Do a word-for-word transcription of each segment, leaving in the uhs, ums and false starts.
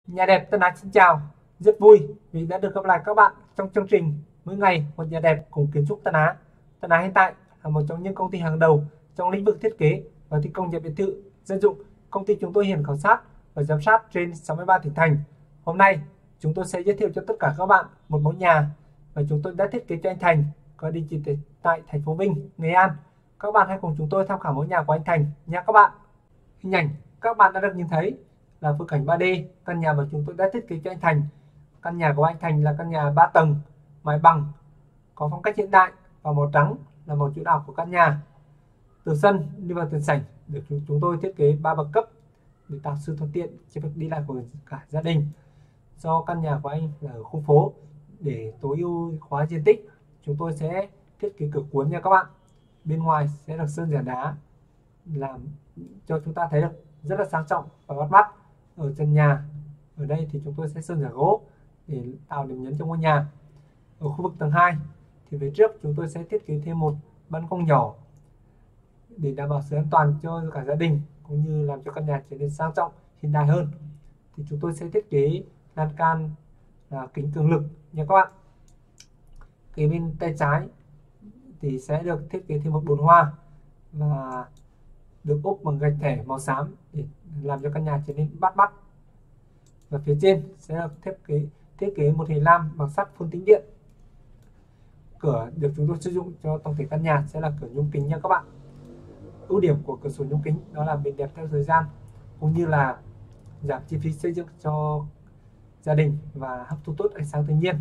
Nhà đẹp Tân Á xin chào, rất vui vì đã được gặp lại các bạn trong chương trình Mỗi ngày một nhà đẹp cùng kiến trúc Tân Á. Tân Á hiện tại là một trong những công ty hàng đầu trong lĩnh vực thiết kế và thi công nhà biệt thự dân dụng. Công ty chúng tôi hiện khảo sát và giám sát trên sáu mươi ba tỉnh thành. Hôm nay chúng tôi sẽ giới thiệu cho tất cả các bạn một mẫu nhà và chúng tôi đã thiết kế cho anh Thành có địa chỉ tại thành phố Vinh, Nghệ An. Các bạn hãy cùng chúng tôi tham khảo mẫu nhà của anh Thành nhé các bạn. Hình ảnh các bạn đã được nhìn thấy là phối cảnh ba D căn nhà mà chúng tôi đã thiết kế cho anh Thành. Căn nhà của anh Thành là căn nhà ba tầng, mái bằng, có phong cách hiện đại và màu trắng là màu chủ đạo của căn nhà. Từ sân đi vào tiền sảnh được chúng tôi thiết kế ba bậc cấp để tạo sự thuận tiện cho việc đi lại của cả gia đình. Do căn nhà của anh là ở khu phố, để tối ưu hóa diện tích, chúng tôi sẽ thiết kế cửa cuốn nha các bạn. Bên ngoài sẽ được sơn giả đá làm cho chúng ta thấy được rất là sang trọng và bắt mắt. Ở trần nhà ở đây thì chúng tôi sẽ sơn giả gỗ để tạo điểm nhấn cho ngôi nhà. Ở khu vực tầng hai thì phía trước chúng tôi sẽ thiết kế thêm một ban công nhỏ để đảm bảo sự an toàn cho cả gia đình, cũng như làm cho căn nhà trở nên sang trọng hiện đại hơn. Thì chúng tôi sẽ thiết kế lan can là kính cường lực nha các bạn. Kế bên tay trái thì sẽ được thiết kế thêm một bồn hoa và được ốp bằng gạch thẻ màu xám để làm cho căn nhà trở nên bắt mắt. Và phía trên sẽ được thiết kế thiết kế một hình lam bằng sắt phun tĩnh điện. Cửa được chúng tôi sử dụng cho tổng thể căn nhà sẽ là cửa nhôm kính nha các bạn. Ưu điểm của cửa sổ nhôm kính đó là bền đẹp theo thời gian, cũng như là giảm chi phí xây dựng cho gia đình và hấp thụ tốt ánh sáng tự nhiên.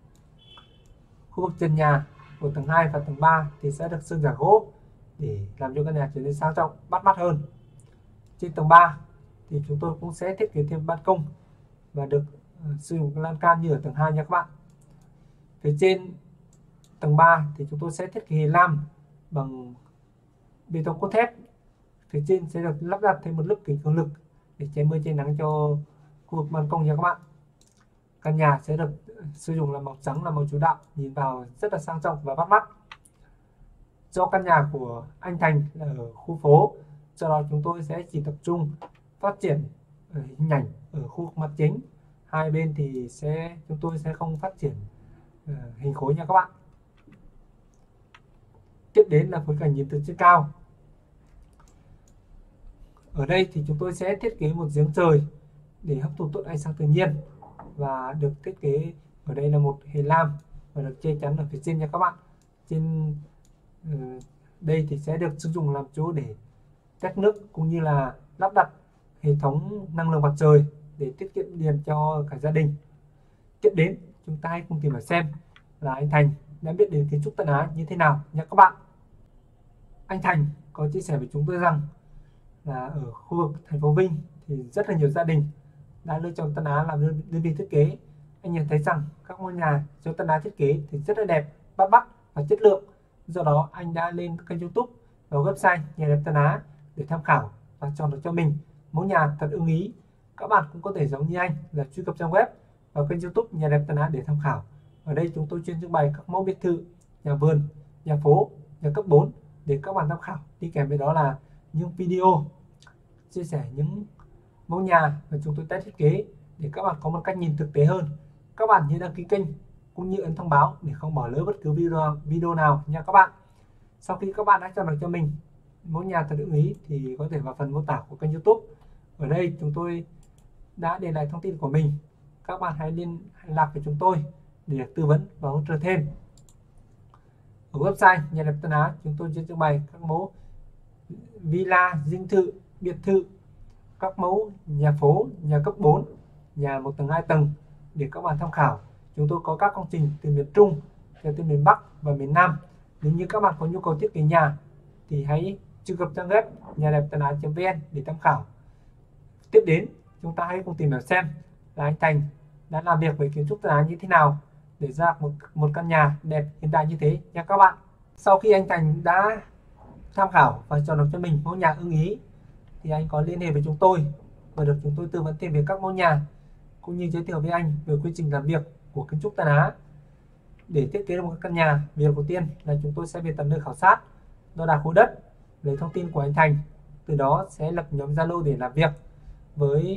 Khu vực trần nhà của tầng hai và tầng ba thì sẽ được sơn giả gỗ để làm cho căn nhà trở nên sang trọng, bắt mắt hơn. Trên tầng ba thì chúng tôi cũng sẽ thiết kế thêm ban công và được uh, sử dụng lan can như ở tầng hai nha các bạn. Phía trên tầng ba thì chúng tôi sẽ thiết kế hình lam bằng bê tông cốt thép. Phía trên sẽ được lắp đặt thêm một lớp kính cường lực để che mưa che nắng cho khu vực ban công nha các bạn. Căn nhà sẽ được sử dụng là màu trắng là màu chủ đạo, nhìn vào rất là sang trọng và bắt mắt. Do căn nhà của anh Thành là ở khu phố, do đó chúng tôi sẽ chỉ tập trung phát triển ở hình ảnh ở khu vực mặt chính. Hai bên thì sẽ chúng tôi sẽ không phát triển uh, hình khối nha các bạn. Tiếp đến là phối cảnh nhìn từ trên cao. Ở đây thì chúng tôi sẽ thiết kế một giếng trời để hấp thụ tốt ánh sáng tự nhiên, và được thiết kế ở đây là một hình lam và được che chắn ở phía trên nha các bạn. Trên uh, đây thì sẽ được sử dụng làm chỗ để tét nước, cũng như là lắp đặt hệ thống năng lượng mặt trời để tiết kiệm điện cho cả gia đình. Tiếp đến chúng ta hãy cùng tìm hiểu xem là anh Thành đã biết đến kiến trúc Tân Á như thế nào nha các bạn. Anh Thành có chia sẻ với chúng tôi rằng là ở khu vực thành phố Vinh thì rất là nhiều gia đình đã lựa chọn Tân Á làm đơn, đơn vị thiết kế. Anh nhận thấy rằng các ngôi nhà do Tân Á thiết kế thì rất là đẹp, bắt mắt và chất lượng. Do đó anh đã lên kênh YouTube và website Nhà đẹp Tân Á để tham khảo và chọn được cho mình mẫu nhà thật ưng ý. Các bạn cũng có thể giống như anh là truy cập trang web và kênh YouTube Nhà đẹp Tân Á để tham khảo. Ở đây chúng tôi chuyên trưng bày các mẫu biệt thự, nhà vườn, nhà phố, nhà cấp bốn để các bạn tham khảo. Đi kèm với đó là những video chia sẻ những mẫu nhà mà chúng tôi đã thiết kế để các bạn có một cách nhìn thực tế hơn. Các bạn nhớ đăng ký kênh cũng như ấn thông báo để không bỏ lỡ bất cứ video video nào nha các bạn. Sau khi các bạn đã chọn được cho mình mẫu nhà thật ưng ý thì có thể vào phần mô tả của kênh YouTube. Ở đây chúng tôi đã để lại thông tin của mình. Các bạn hãy liên lạc với chúng tôi để được tư vấn và hỗ trợ thêm. Ở website Nhà đẹp Tân Á chúng tôi chuyên trưng bày các mẫu villa, dinh thự, biệt thự, các mẫu nhà phố, nhà cấp bốn, nhà một tầng hai tầng để các bạn tham khảo. Chúng tôi có các công trình từ miền Trung cho tới miền Bắc và miền Nam. Nếu như các bạn có nhu cầu thiết kế nhà thì hãy truy cập trang web nhà đẹp tân á chấm vn để tham khảo. Tiếp đến chúng ta hãy cùng tìm hiểu xem là anh Thành đã làm việc với kiến trúc Tân Á như thế nào để ra một một căn nhà đẹp hiện đại như thế nha các bạn. Sau khi anh Thành đã tham khảo và chọn được cho mình mẫu nhà ưng ý thì anh có liên hệ với chúng tôi và được chúng tôi tư vấn thêm về các mẫu nhà, cũng như giới thiệu với anh về quy trình làm việc của kiến trúc Tân Á. Để thiết kế được một căn nhà, việc đầu tiên là chúng tôi sẽ về tận nơi khảo sát, đo đạc khối đất, lấy thông tin của anh Thành, từ đó sẽ lập nhóm Zalo để làm việc với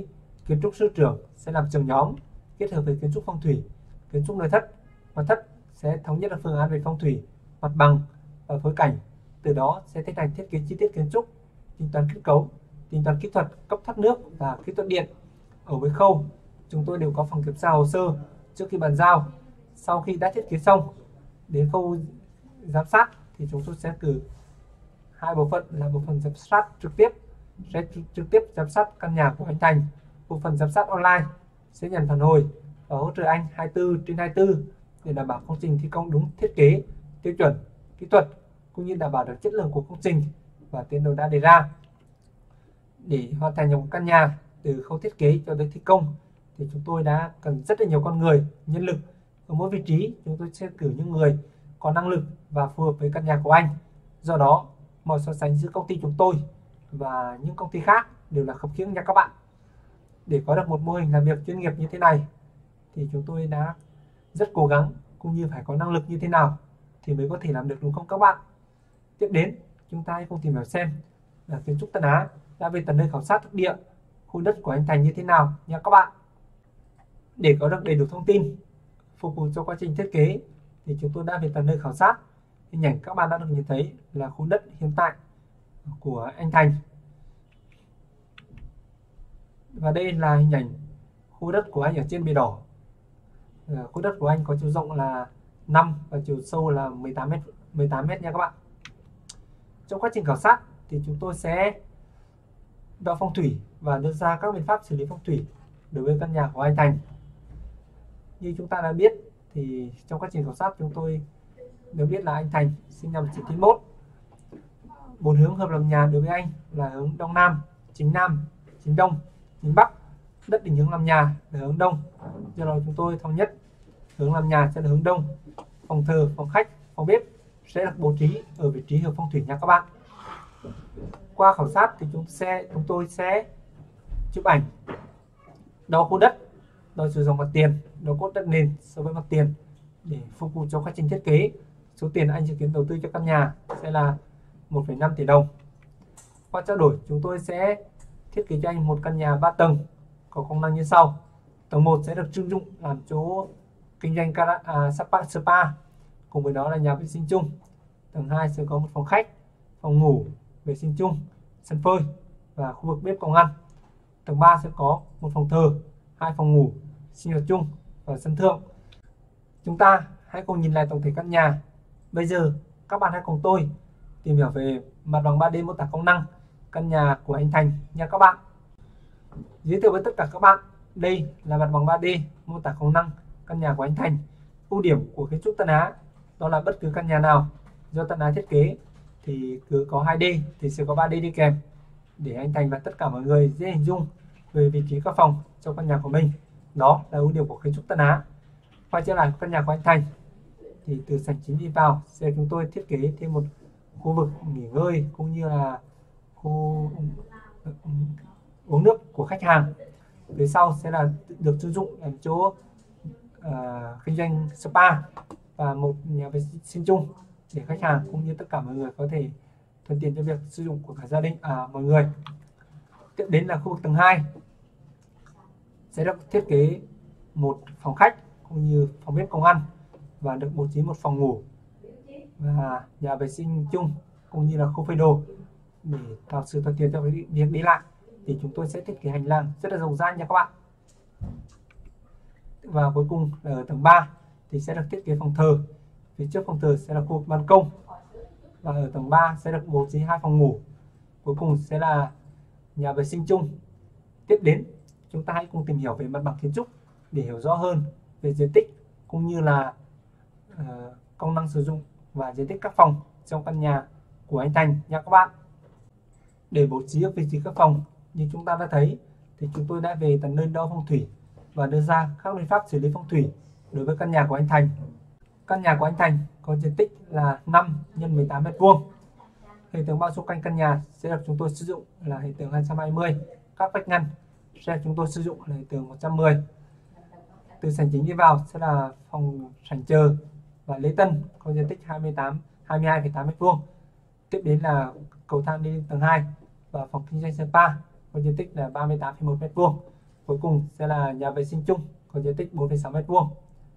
kiến trúc sư trưởng sẽ làm trưởng nhóm kết hợp với kiến trúc phong thủy, kiến trúc nội thất, và thất sẽ thống nhất được phương án về phong thủy, mặt bằng và phối cảnh. Từ đó sẽ tiến hành thiết kế chi tiết kiến trúc, tính toán kết cấu, tính toán kỹ thuật cấp thoát nước và kỹ thuật điện. Ở với khâu, chúng tôi đều có phòng kiểm tra hồ sơ trước khi bàn giao. Sau khi đã thiết kế xong, đến khâu giám sát thì chúng tôi sẽ cử hai bộ phận là bộ phận giám sát trực tiếp sẽ trực tiếp giám sát căn nhà của anh Thành, bộ phận giám sát online sẽ nhận phản hồi và hỗ trợ anh hai mươi bốn trên hai mươi bốn để đảm bảo công trình thi công đúng thiết kế, tiêu chuẩn, kỹ thuật cũng như đảm bảo được chất lượng của công trình và tiến độ đã đề ra. Để hoàn thành một căn nhà từ khâu thiết kế cho đến thi công thì chúng tôi đã cần rất là nhiều con người, nhân lực. Ở mỗi vị trí chúng tôi sẽ cử những người có năng lực và phù hợp với căn nhà của anh. Do đó, mọi so sánh giữa công ty chúng tôi và những công ty khác đều là khập khiễng nha các bạn. Để có được một mô hình làm việc chuyên nghiệp như thế này thì chúng tôi đã rất cố gắng, cũng như phải có năng lực như thế nào thì mới có thể làm được, đúng không các bạn? Tiếp đến, chúng ta hãy cùng tìm hiểu xem là kiến trúc Tân Á đã về tận nơi khảo sát thực địa khu đất của anh Thành như thế nào nha các bạn. Để có được đầy đủ thông tin phục vụ cho quá trình thiết kế thì chúng tôi đã về tận nơi khảo sát. Hình ảnh các bạn đã được nhìn thấy là khu đất hiện tại của anh Thành. Và đây là hình ảnh khu đất của anh ở trên bìa đỏ. Khu đất của anh có chiều rộng là năm và chiều sâu là mười tám mét, mười tám mét nha các bạn. Trong quá trình khảo sát thì chúng tôi sẽ đo phong thủy và đưa ra các biện pháp xử lý phong thủy đối với căn nhà của anh Thành. Như chúng ta đã biết thì trong quá trình khảo sát chúng tôi được biết là anh Thành sinh năm một nghìn chín trăm chín mươi mốt. Bốn hướng hợp làm nhà đối với anh là hướng đông nam, chính nam, chính đông, chính bắc. Đất định hướng làm nhà là hướng đông. Do đó chúng tôi thống nhất hướng làm nhà sẽ là hướng đông. Phòng thờ, phòng khách, phòng bếp sẽ được bố trí ở vị trí hợp phong thủy nha các bạn. Qua khảo sát thì chúng sẽ chúng tôi sẽ chụp ảnh, đo khu đất, đo chiều rộng mặt tiền, đo cốt đất nền so với mặt tiền để phục vụ cho quá trình thiết kế. Số tiền anh dự kiến đầu tư cho căn nhà sẽ là một phẩy năm tỷ đồng. Qua trao đổi, chúng tôi sẽ thiết kế cho anh một căn nhà ba tầng có công năng như sau. Tầng một sẽ được trưng dụng làm chỗ kinh doanh à, spa, spa, cùng với đó là nhà vệ sinh chung. Tầng hai sẽ có một phòng khách, phòng ngủ, vệ sinh chung, sân phơi và khu vực bếp công ăn. Tầng ba sẽ có một phòng thờ, hai phòng ngủ, sinh hoạt chung và sân thượng. Chúng ta hãy cùng nhìn lại tổng thể căn nhà. Bây giờ các bạn hãy cùng tôi tìm hiểu về mặt bằng ba D mô tả công năng căn nhà của anh Thành nha các bạn. Giới thiệu với tất cả các bạn, đây là mặt bằng ba D mô tả công năng căn nhà của anh Thành. Ưu điểm của kiến trúc Tân Á đó là bất cứ căn nhà nào do Tân Á thiết kế thì cứ có hai D thì sẽ có ba D đi kèm để anh Thành và tất cả mọi người dễ hình dung về vị trí các phòng trong căn nhà của mình. Đó là ưu điểm của kiến trúc Tân Á. Quay trở lại căn nhà của anh Thành thì từ sảnh chính đi vào sẽ chúng tôi thiết kế thêm một khu vực nghỉ ngơi cũng như là khu uống nước của khách hàng. Phía sau sẽ là được sử dụng làm chỗ uh, kinh doanh spa và một nhà vệ sinh chung để khách hàng cũng như tất cả mọi người có thể thuận tiện cho việc sử dụng của cả gia đình à, mọi người. Tiếp đến là khu vực tầng hai sẽ được thiết kế một phòng khách cũng như phòng bếp công ăn và được bố trí một phòng ngủ và nhà vệ sinh chung cũng như là khu phơi đồ để tạo sự thuận tiện cho việc đi lại. Thì chúng tôi sẽ thiết kế hành lang rất là rộng rãi nha các bạn. Và cuối cùng là ở tầng ba thì sẽ được thiết kế phòng thờ. Phía trước phòng thờ sẽ là khu vực ban công và ở tầng ba sẽ được bố trí hai phòng ngủ. Cuối cùng sẽ là nhà vệ sinh chung. Tiếp đến chúng ta hãy cùng tìm hiểu về mặt bằng kiến trúc để hiểu rõ hơn về diện tích cũng như là uh, công năng sử dụng và diện tích các phòng trong căn nhà của anh Thành nha các bạn. Để bố trí vị trí các phòng như chúng ta đã thấy thì chúng tôi đã về tận nơi đo phong thủy và đưa ra các biện pháp xử lý phong thủy đối với căn nhà của anh Thành. Căn nhà của anh Thành có diện tích là năm nhân mười tám mét vuông. Hệ thống bao xung quanh căn nhà sẽ được chúng tôi sử dụng là hệ thống hai trăm hai mươi. Các vách ngăn sẽ được chúng tôi sử dụng là hệ thống một trăm mười. Từ sảnh chính đi vào sẽ là phòng sảnh chờ và lễ tân có diện tích hai mươi tám, hai mươi hai phẩy tám mét vuông. Tiếp đến là cầu thang đi tầng hai và phòng kinh doanh spa có diện tích là ba mươi tám phẩy một mét vuông. Cuối cùng sẽ là nhà vệ sinh chung có diện tích bốn phẩy sáu mét vuông.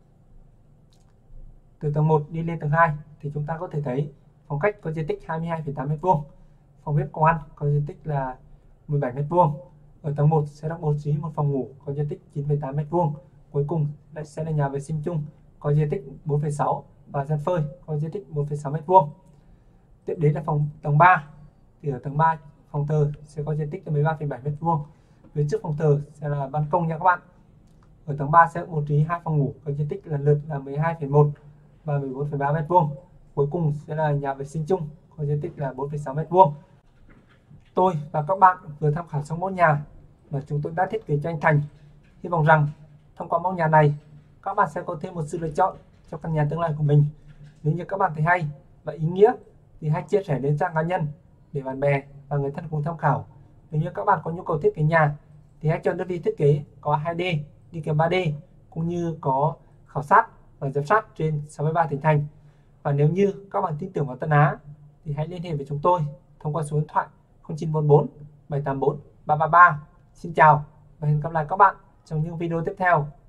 Từ tầng một đi lên tầng hai thì chúng ta có thể thấy phòng khách có diện tích hai mươi hai phẩy tám mét vuông, phòng bếp công ăn có diện tích là mười bảy mét vuông. Ở tầng một sẽ được bố trí một phòng ngủ có diện tích chín phẩy tám mét vuông. Cuối cùng lại sẽ là nhà vệ sinh chung có diện tích bốn phẩy sáu và gian phơi có diện tích một phẩy sáu mét vuông. Tiếp đến là phòng tầng ba. Thì ở tầng ba phòng thờ sẽ có diện tích là mười ba phẩy bảy mét vuông. Phía trước phòng thờ sẽ là ban công nha các bạn. Ở tầng ba sẽ bố trí hai phòng ngủ có diện tích lần lượt là mười hai phẩy một và mười bốn phẩy ba mét vuông. Cuối cùng sẽ là nhà vệ sinh chung có diện tích là bốn phẩy sáu mét vuông. Tôi và các bạn vừa tham khảo xong mẫu nhà mà chúng tôi đã thiết kế cho anh Thành. Hy vọng rằng thông qua mẫu nhà này, các bạn sẽ có thêm một sự lựa chọn cho căn nhà tương lai của mình. Nếu như các bạn thấy hay và ý nghĩa thì hãy chia sẻ đến trang cá nhân để bạn bè và người thân cùng tham khảo. Nếu như các bạn có nhu cầu thiết kế nhà thì hãy chọn đơn vị thiết kế có hai D đi kèm ba D cũng như có khảo sát và giám sát trên sáu mươi ba tỉnh thành. Và nếu như các bạn tin tưởng vào Tân Á thì hãy liên hệ với chúng tôi thông qua số điện thoại không chín bốn bốn bảy tám bốn ba ba ba. Xin chào và hẹn gặp lại các bạn trong những video tiếp theo.